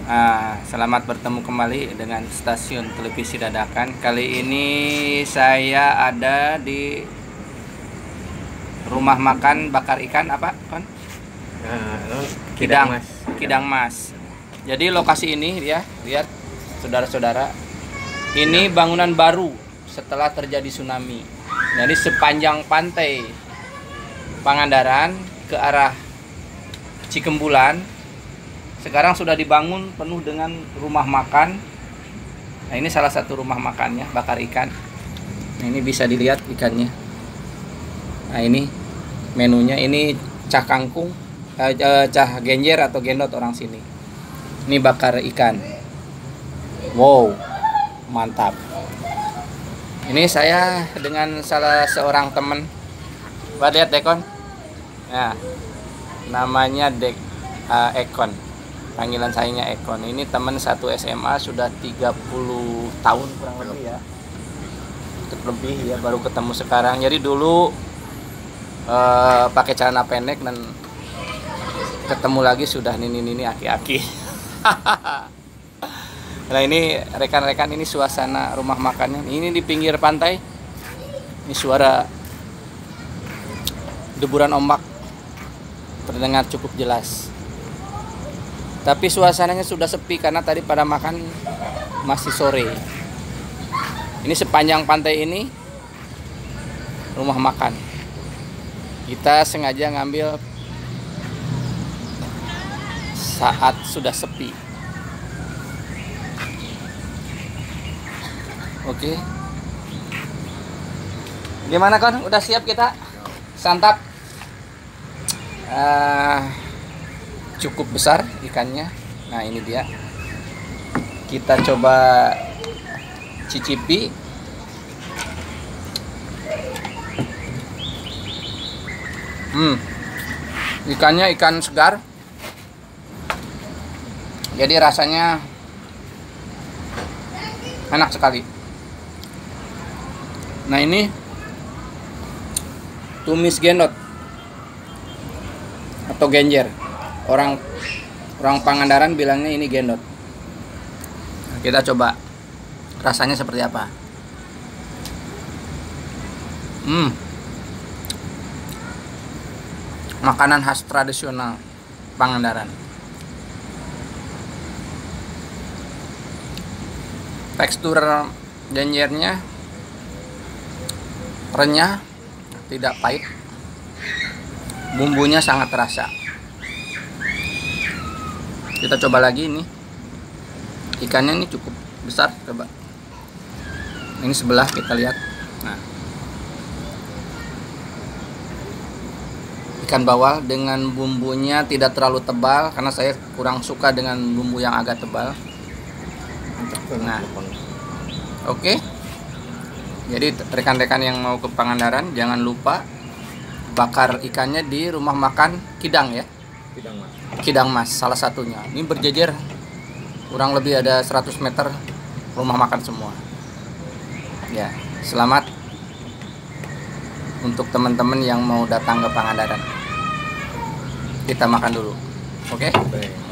Selamat bertemu kembali dengan stasiun televisi dadakan. Kali ini saya ada di rumah makan bakar ikan apa, Kon? Kidang Mas. Jadi lokasi ini ya, lihat saudara-saudara. Ini bangunan baru setelah terjadi tsunami. Jadi sepanjang pantai Pangandaran ke arah Cikembulan sekarang sudah dibangun penuh dengan rumah makan. Nah, ini salah satu rumah makannya, bakar ikan. Nah, ini bisa dilihat ikannya. Nah, ini menunya, ini cah kangkung, cah genjer atau gendot orang sini. Ini bakar ikan. Wow, mantap. Ini saya dengan salah seorang teman. Lihat Dekon. Nah, namanya Ekon. Panggilan sayanya Ekon. Ini teman satu SMA, sudah 30 tahun kurang lebih ya. Untuk lebih ya, baru ketemu sekarang. Jadi dulu pakai celana pendek dan ketemu lagi sudah nini aki-aki. Nah, ini rekan-rekan, ini suasana rumah makannya. Ini di pinggir pantai. Ini suara deburan ombak terdengar cukup jelas. Tapi suasananya sudah sepi karena tadi pada makan masih sore. Ini sepanjang pantai ini rumah makan. Kita sengaja ngambil saat sudah sepi. Oke. Gimana Kon? Udah siap kita santap? Cukup besar ikannya. Nah, ini dia. Kita coba cicipi. Ikannya ikan segar. Jadi rasanya enak sekali. Nah, ini tumis gendot atau genjer. Orang Pangandaran bilangnya ini gendot. Kita coba rasanya seperti apa. Makanan khas tradisional Pangandaran. Tekstur genjernya renyah, tidak pahit. Bumbunya sangat terasa. Kita coba lagi ini. Ikannya ini cukup besar, coba. Ini sebelah kita lihat. Nah. Ikan bawal dengan bumbunya tidak terlalu tebal karena saya kurang suka dengan bumbu yang agak tebal. Nah. Oke. Jadi rekan-rekan yang mau ke Pangandaran jangan lupa bakar ikannya di rumah makan Kidang ya. Kidang Mas salah satunya. Ini berjejer kurang lebih ada 100 meter rumah makan semua. Ya, selamat untuk teman-teman yang mau datang ke Pangandaran. Kita makan dulu. Oke?